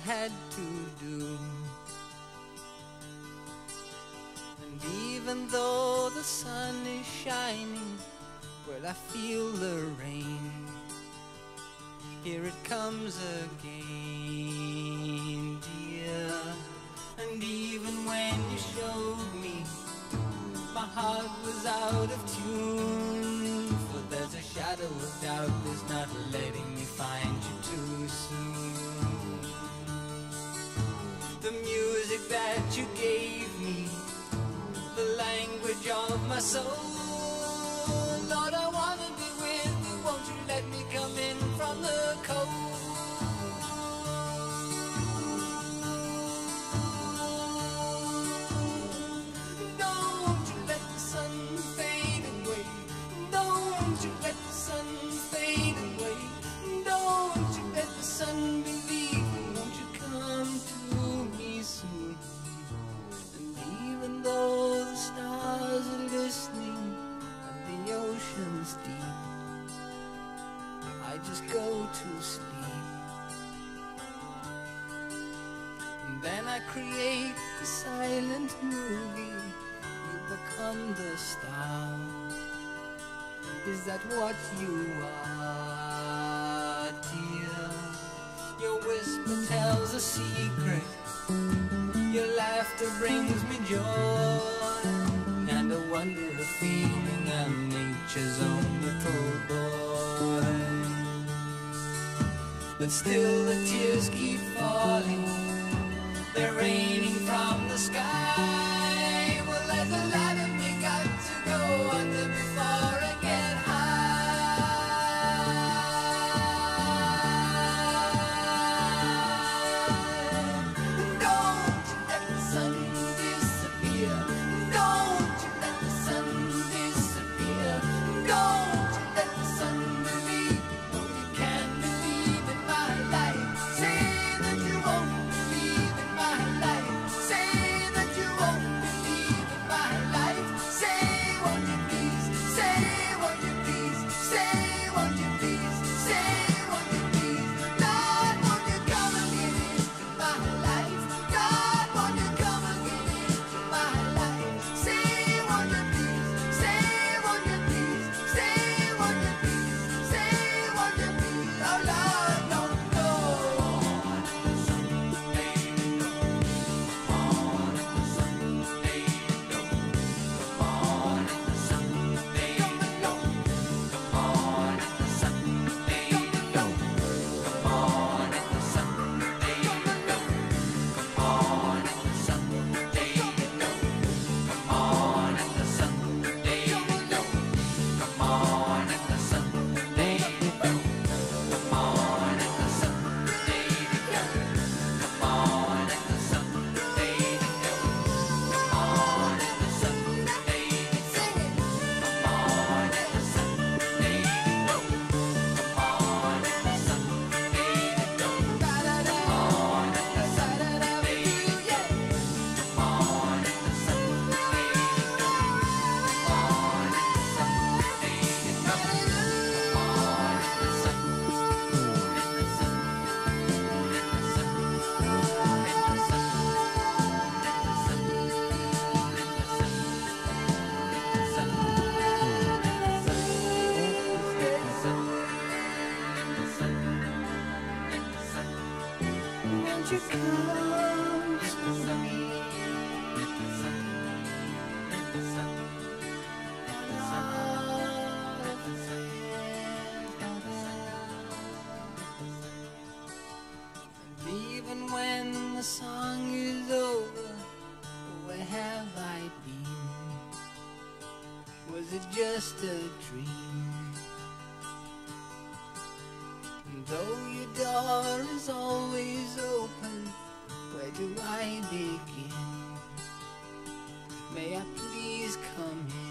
had to do. And even though the sun is shining, well, I feel the rain. Here it comes again, dear. And even when you showed me, my heart was out of tune. For there's a shadow of doubt that's not letting me find you too soon. The music that you gave me, the language of my soul. Lord, I wanna be with you, won't you let me come in from the cold? Don't you let the sun fade away, don't you let the sun fade away, don't you let the sun believe me, won't you come to me soon? And even though the stars are listening and the ocean's deep, I just go to sleep. And then I create the silent movie, you become the star. Is that what you are, dear? Your whisper tells a secret, your laughter brings me joy, and a wonder of feeling I'm nature's own little boy. But still the tears keep falling, they're raining from the sky. Well, there's a ladder we got to go under before I get high. Don't you let the sun disappear, don't you let the sun disappear, don't you let the sun believe, no, you can't believe in my life. Say that you won't believe in my life, say that you won't believe in my life. Say, won't you please, say, won't you please, say, won't you please, say, won't you please. Lord, won't you come and get into my life, God, won't you come and get into my life. Say, won't you please, say, won't you please, say, won't you please, say, won't you please. Oh Lord, don't go. Won't you come to me? And even when the song is over, where have I been? Was it just a dream? Though your door is always open, where do I begin? May I please come in?